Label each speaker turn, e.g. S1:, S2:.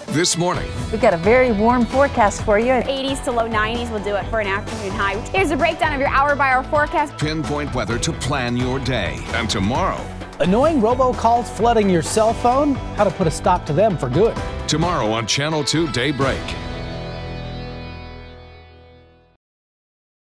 S1: this morning.
S2: We've got a very warm forecast for you.
S3: 80s to low 90s will do it for an afternoon high. Here's a breakdown of your hour-by-hour forecast.
S1: Pinpoint weather to plan your day. And tomorrow.
S4: Annoying robocalls flooding your cell phone? How to put a stop to them for good.
S1: Tomorrow on Channel 2 Daybreak.